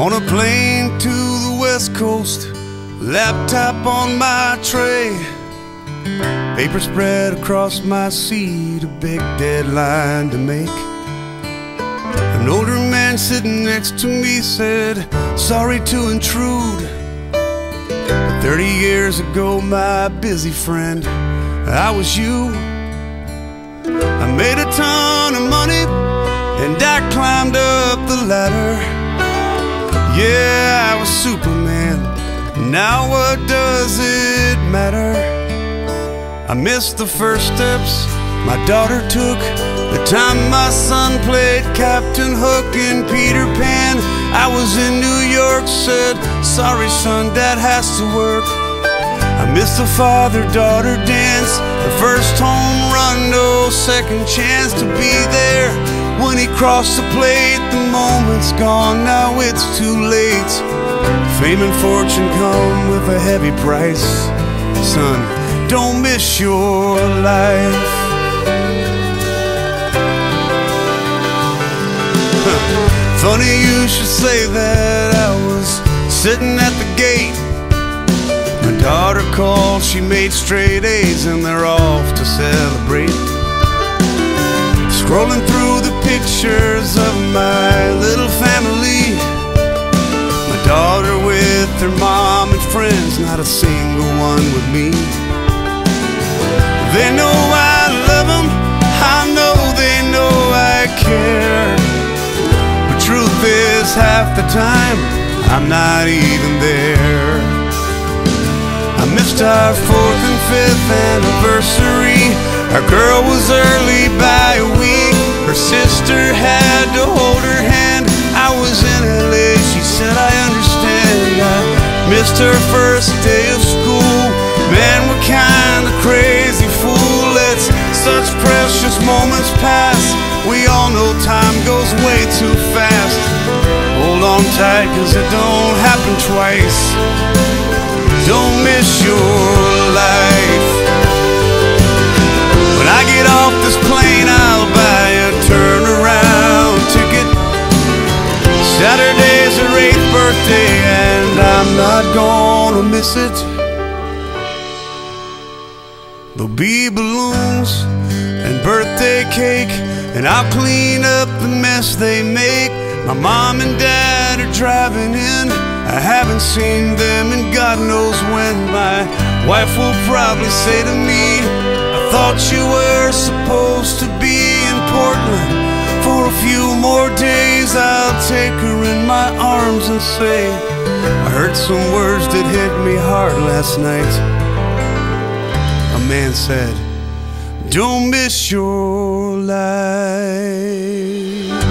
On a plane to the West Coast, laptop on my tray, paper spread across my seat, a big deadline to make. An older man sitting next to me said, "Sorry to intrude, but 30 years ago, my busy friend, I was you. I made a ton of money and I climbed up the ladder. Yeah, I was Superman. Now what does it matter? I missed the first steps my daughter took, the time my son played Captain Hook in Peter Pan. I was in New York, said, "Sorry son, Dad has to work." I missed the father-daughter dance, the first home run, no second chance to be there when he crossed the plate. The moment's gone, now it's too late. Fame and fortune come with a heavy price. Son, don't miss your life. Funny you should say that. I was sitting at the gate. My daughter called, she made straight A's and they're off to celebrate. Scrolling through the pictures of my little family, my daughter with her mom and friends, not a single one with me. They know I love them, I know they know I care, but truth is half the time I'm not even there. I missed our 4th and 5th anniversary. Our girl was early by a week. Her sister had to hold her hand. I was in LA, she said, "I understand." I missed her first day of school. Man, what kind of crazy fool lets such precious moments pass? We all know time goes way too fast. Hold on tight, 'cause it don't happen twice. Don't miss your life. When I get off this plane, I'll buy a turnaround ticket. Saturday's her 8th birthday and I'm not gonna miss it. There'll be balloons and birthday cake, and I'll clean up the mess they make. My mom and dad are driving in. I haven't seen them and God knows when. My wife will probably say to me, "I thought you were supposed to be in Portland for a few more days." I'll take her in my arms and say, "I heard some words that hit me hard last night." A man said, "Don't miss your life."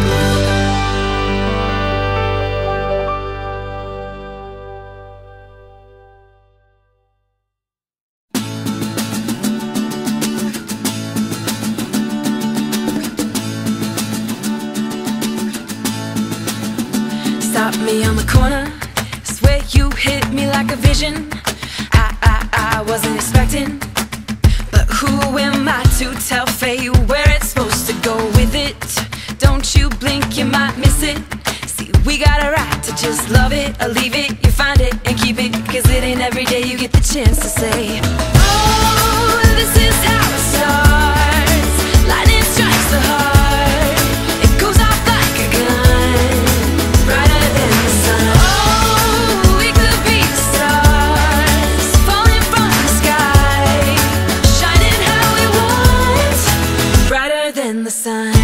Stop me on the corner, swear you hit me like a vision. I wasn't expecting, but who am I to tell fate where it's supposed to go with it? Don't you blink, you might miss it. See, we got a right to just love it or leave it. You find it and keep it, 'cause it ain't every day you get the chance to say, "Oh, this is how it starts." Lightning strikes the heart, it goes off like a gun, brighter than the sun. Oh, we could be stars, falling from the sky, shining how we want, brighter than the sun.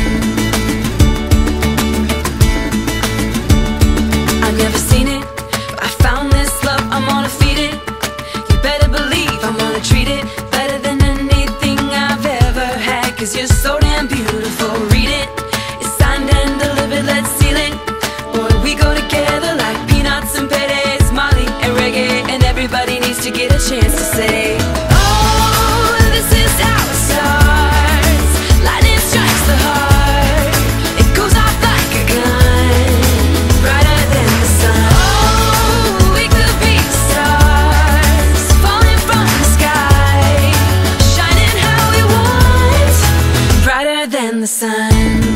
I've never seen it, but I found this love, I'm gonna feed it. You better believe I'm gonna treat it better than anything I've ever had, 'cause you're so damn beautiful. Read it, it's signed and delivered, let's seal it. Boy, we go together like peanuts and paydays, Molly and reggae, and everybody needs to get a chance to say, "Oh, this is how it starts." Lightning strikes the heart, it goes off like a gun, brighter than the sun. Oh, we could be stars, falling from the sky, shining how we want, brighter than the sun.